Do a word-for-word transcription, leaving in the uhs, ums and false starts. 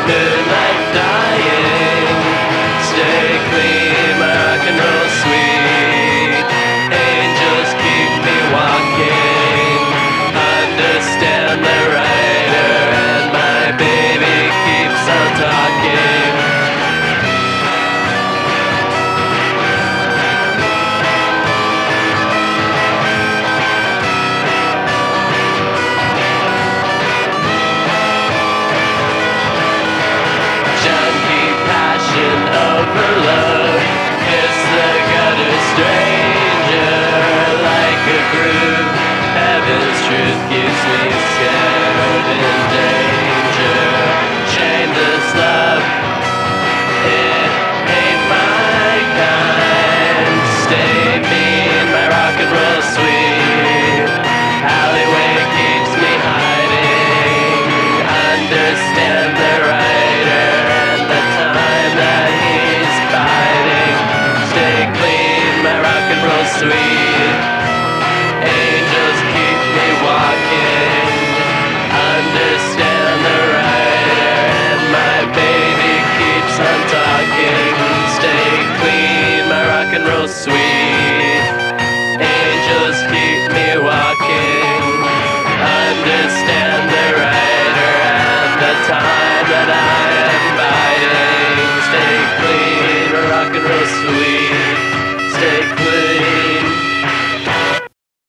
moonlight dying. Stay clean, my rock and roll sweet. Angels keep me walking. Understand the writer, and my baby keeps on talking. Junky passion overload. Kiss the gutter stranger like a groove. Heaven's truth keeps me scared in danger. Shameless love, it ain't my kind. Stay mean, my rock and roll sweet. Alleyway keeps me hiding. Understand the writer and the time that he's biding. Stay clean, my rock and roll sweet.